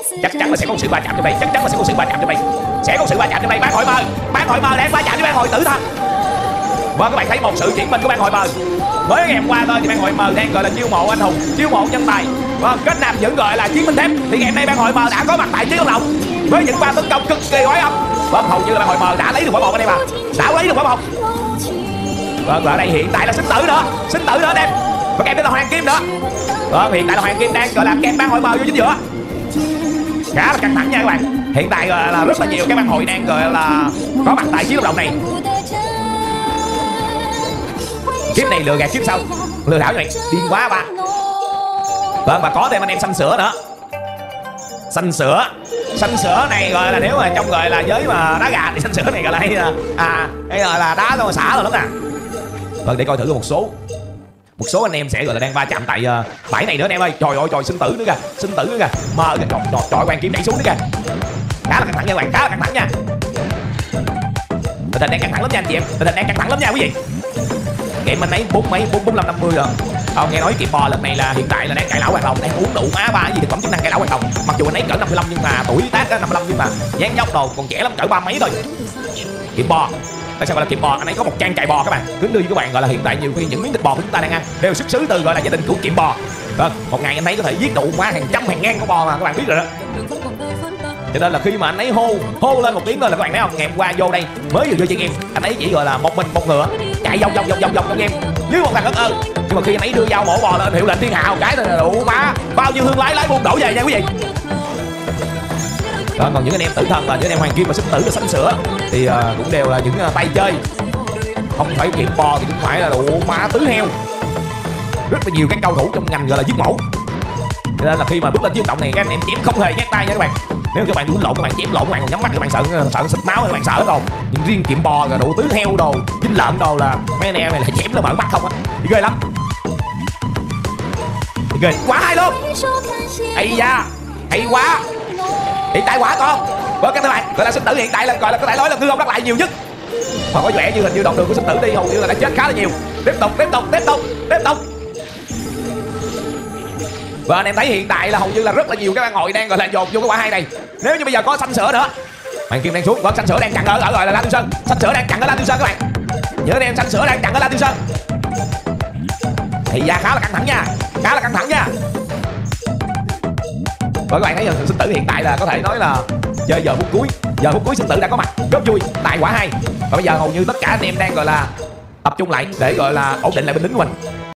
Chắc chắn là sẽ có sự va chạm trong đây, chắc chắn là sẽ có sự va chạm trong đây, sẽ có sự va chạm trong đây. Bán hội mờ, bán hội mờ đang va chạm với bán hội tử thần. Vâng, các bạn thấy một sự chuyển mình của bán hội mờ. Mới ngày hôm qua thôi thì bán hội mờ đang gọi là chiêu mộ anh hùng, chiêu mộ nhân tài. Vâng, kết nạp vẫn gọi là chiến binh thép. Thì ngày hôm nay bán hội mờ đã có mặt tại chiến đấu lộng với những pha tấn công cực kỳ oái âm. Vâng, hầu như là bán hội mờ đã lấy được quả bom ở đây mà, đã lấy được quả bom. Vâng, và ở đây hiện tại là sinh tử nữa anh em. Và kèm theo là hoàng kim nữa. Vâng, hiện tại là hoàng kim đang gọi là kèm bán hội mờ vô chính giữa. Khá là căng thẳng nha các bạn. Hiện tại là rất là nhiều các bang hội đang gọi là có mặt tại chiến đấu lộng này. Kiếp này lừa gạt kiếp sau, lừa đảo này điên quá ba. Vâng, và có thêm anh em xanh sữa nữa. Xanh sữa này gọi là nếu mà trong gọi là giới mà đá gà thì xanh sữa này gọi là hay gọi là đá thôi xả rồi lắm nè. Vâng, để coi thử một số anh em sẽ gọi là đang va chạm tại bãi này nữa anh em ơi. Trời ơi trời, sinh tử nữa kìa, mờ kìa, trời hoàng kim đẩy xuống nữa kìa. Khá là căng thẳng nha các bạn, khá là căng thẳng nha. Tình hình đang căng thẳng lắm nha anh chị em, tình hình đang căng thẳng lắm nha quý vị. Kệ mình ấy 45 50 rồi. Nghe nói kiệm bò lần này là hiện tại là đang cải lão hoàng đồng, đang uống đủ má ba cái gì thực phẩm chức năng cải lão hoàng đồng. Mặc dù anh ấy cỡ 55 nhưng mà tuổi tác 55 nhưng mà dáng dốc đồ còn trẻ lắm, cỡ 30 mấy thôi. Kiệm bò. Tại sao gọi là kiệm bò? Anh ấy có một trang trại bò các bạn. Kính đưa với các bạn gọi là hiện tại nhiều khi những miếng thịt bò của chúng ta đang ăn đều xuất xứ từ gọi là gia đình của kiệm bò. Vâng, một ngày anh thấy có thể giết đủ quá hàng trăm hàng ngàn con bò mà các bạn biết rồi đó. Cho nên là khi mà anh ấy hô lên một tiếng thôi là các bạn thấy không? Ngày hôm qua vô đây mới vừa vô chơi game, anh ấy chỉ gọi là một mình một ngựa chạy vòng trong game như một thằng ớt ơ. Nhưng mà khi anh ấy đưa dao mổ bò lên hiệu lệnh thiên hạ một cái thôi là đủ má bao nhiêu thương lái buôn đổ về nha quý vị. Đó, còn những anh em tử thần và những anh em hoàng kim và sinh tử và xanh sữa thì cũng đều là những tay chơi, không phải kiệm bò thì cũng phải là đủ má tứ heo. Rất là nhiều các cầu thủ trong ngành gọi là giết mổ. Cho nên là khi mà bước lên chiến động này các anh em chém không hề nhát tay nha các bạn. Nếu các bạn đuổi lộn, các bạn chém lộn, các bạn còn nhắm mắt, các bạn sợ xịt máu, các bạn sợ rồi. Nhưng riêng kiệm bò rồi đủ tứ heo đồ, chinh lợn đồ là mấy anh em này là chém là mở mắt không á, thì ghê lắm. Thì ghê quá hay luôn. Ây da, hay quá. Hiện tại quả con. Vâng các bạn, gọi là sinh tử hiện tại là gọi là có thể nói là ngư ông đắc lại nhiều nhất. Mà có vẻ như hình như đoạn đường của sinh tử đi hầu như là đã chết khá là nhiều. Tiếp tục. Và anh em thấy hiện tại là hầu như là rất là nhiều các bạn hội đang gọi là dồn vô cái quả hai này. Nếu như bây giờ có xanh sữa nữa, hoàng kim đang xuống. Vâng, xanh sữa đang chặn ở gọi là La Tiêu Sơn. Xanh sữa đang chặn ở La Tiêu Sơn các bạn. Nhớ anh em, xanh sữa đang chặn ở La Tiêu Sơn. Thì ra khá là căng thẳng nha. Và các bạn thấy sinh tử hiện tại là có thể nói là chơi giờ phút cuối sinh tử đã có mặt rất vui tại quả 2. Và bây giờ hầu như tất cả anh em đang gọi là tập trung lại để gọi là ổn định lại binh lính của mình.